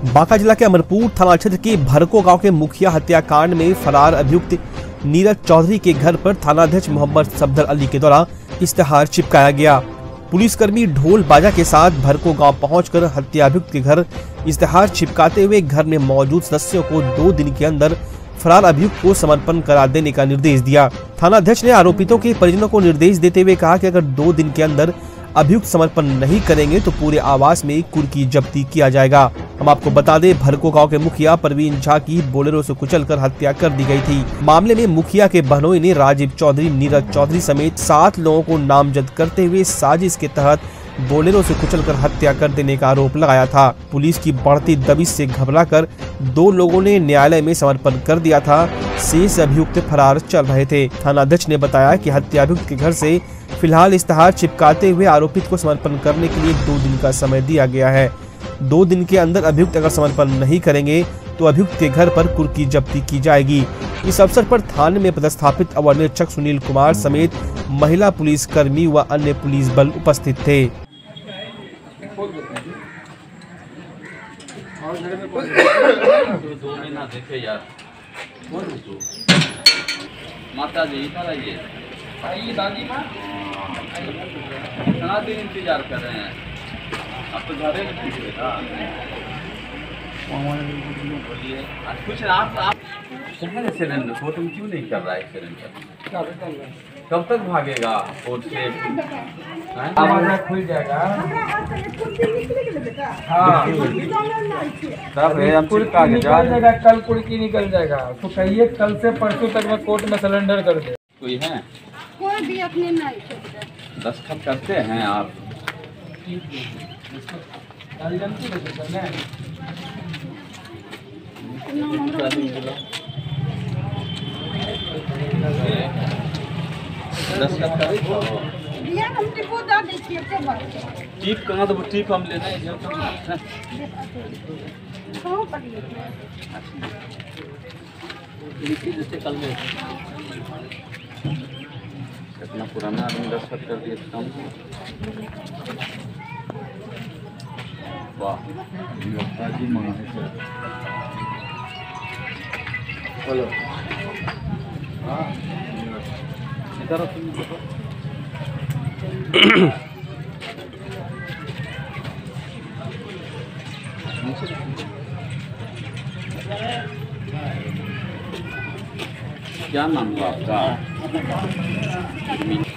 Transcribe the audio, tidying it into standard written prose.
बांका जिला के अमरपुर थाना क्षेत्र के भरको गांव के मुखिया हत्याकांड में फरार अभियुक्त नीरज चौधरी के घर पर थानाध्यक्ष मोहम्मद सफदर अली के द्वारा इश्तेहार चिपकाया गया। पुलिसकर्मी ढोल बाजा के साथ भरको गांव पहुंचकर हत्या अभियुक्त के घर इश्तेहार चिपकाते हुए घर में मौजूद सदस्यों को 2 दिन के अंदर फरार अभियुक्त को समर्पण करा देने का निर्देश दिया। थानाध्यक्ष ने आरोपितों के परिजनों को निर्देश देते हुए कहा कि अगर 2 दिन के अंदर अभियुक्त समर्पण नहीं करेंगे तो पूरे आवास में कुर्की जब्ती किया जाएगा। हम आपको बता दें, भरको गांव के मुखिया परवीन झा की बोलेरो से कुचलकर हत्या कर दी गई थी। मामले में मुखिया के बहनोई ने राजीव चौधरी, नीरज चौधरी समेत 7 लोगों को नामजद करते हुए साजिश के तहत बोलेरो से कुचलकर हत्या कर देने का आरोप लगाया था। पुलिस की बढ़ती दबिश से घबराकर 2 लोगों ने न्यायालय में समर्पण कर दिया था। शेष अभियुक्त फरार चल रहे थे। थानाध्यक्ष ने बताया कि हत्या अभियुक्त के घर से फिलहाल इश्तेहार चिपकाते हुए आरोपित को समर्पण करने के लिए 2 दिन का समय दिया गया है। 2 दिन के अंदर अभियुक्त अगर समर्पण नहीं करेंगे तो अभियुक्त के घर पर कुर्की जब्ती की जाएगी। इस अवसर पर थाने में पदस्थापित अवर निरीक्षक सुनील कुमार समेत महिला पुलिस कर्मी व अन्य पुलिस बल उपस्थित थे। माता जी इधर आइए। आइए दादी माँ, इतना दिन इंतजार कर रहे हैं, अब तो घर में बोलिए कुछ आप सिलेंडर कोर्ट में क्यों नहीं कर रहा है? सिलेंडर कब तक भागेगा कोर्ट से? खुल जाएगा। हाँ निकल जाएगा, कल कुर्की निकल जाएगा। तो कहिए कल से परसों तक में कोर्ट में सिलेंडर कर दे। कोई है? कोई भी अपने नहीं। दस्तखत करते हैं आप? टीप कहाँ? तो टीप हम लेना है। जैसे कल में इतना पुराना आदमी दस्तखत कर दिया था। वाह जी बोलो। हाँ इधर क्या नाम हुआ आपका?